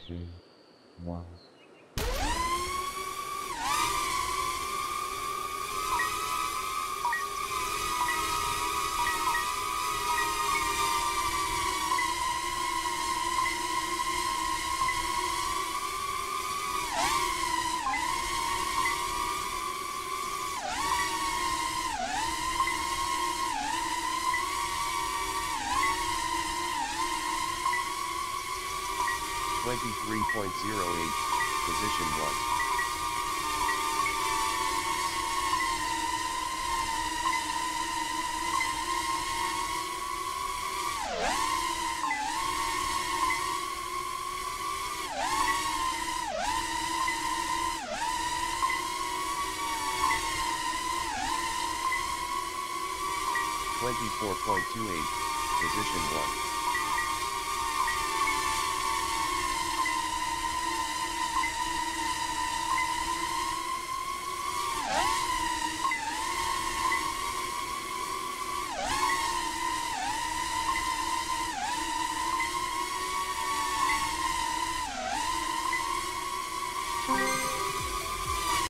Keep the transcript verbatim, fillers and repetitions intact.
two, one. twenty-three point zero eight, position one. twenty-four point two eight, position one.